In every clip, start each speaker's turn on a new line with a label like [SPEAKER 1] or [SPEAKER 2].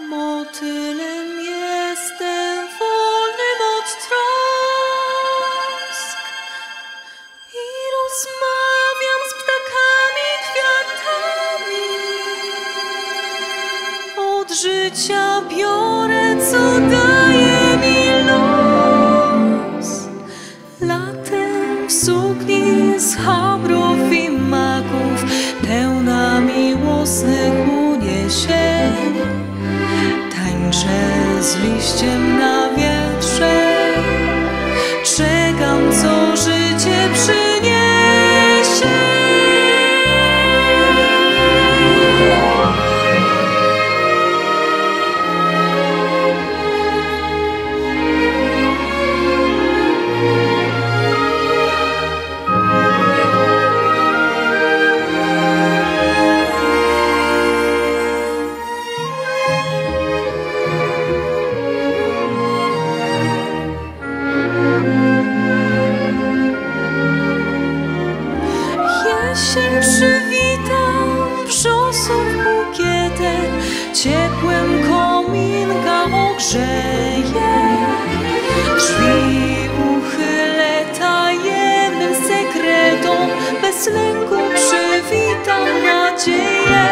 [SPEAKER 1] Motylem jestem wolnym od trosk i rozmawiam z ptakami, kwiatami. Od życia biorę, co daje mi los. Latem w sukni z chabrów i maków, pełna miłosnych uniesień, tańczę z liściem na wietrze, czekam, co życie przyniesie. Jesień przywitam wrzosów bukietem, ciepłem kominka ogrzeje. Drzwi uchylę tajemnym sekretom, bez lęku przywitam nadzieję.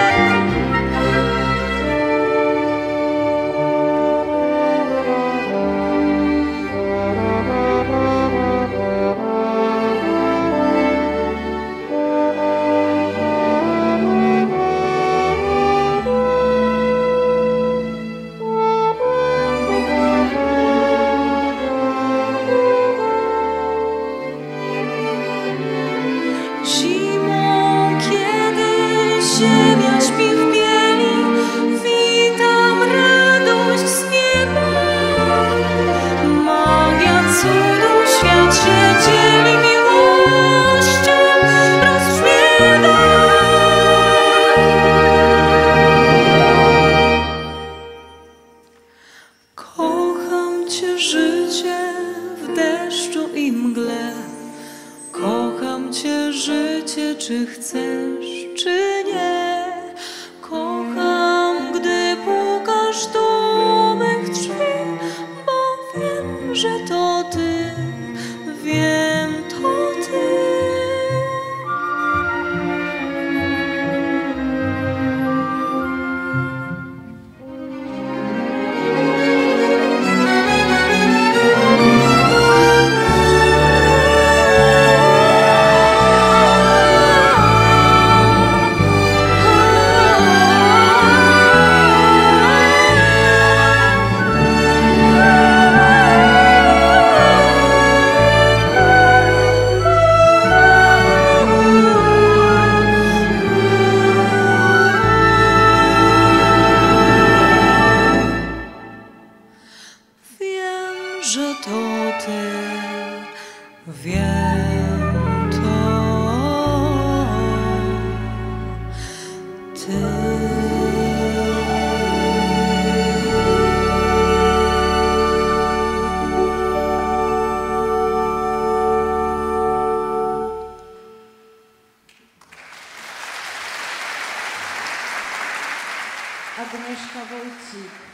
[SPEAKER 1] Zimą, kiedy ziemia śpi w bieli, witam radość z nieba. Magia cudu, świat się dzieli miłością, rozśmiewa. Kocham cię, życie, w deszczu i mgle. Kocham cię, życie, czy chcesz, czy nie. Kocham, gdy pukasz do mych drzwi, bo wiem, że to ty, wiem, to ty. Że to ty, wiem, to ty.
[SPEAKER 2] Agnieszka Wójcik.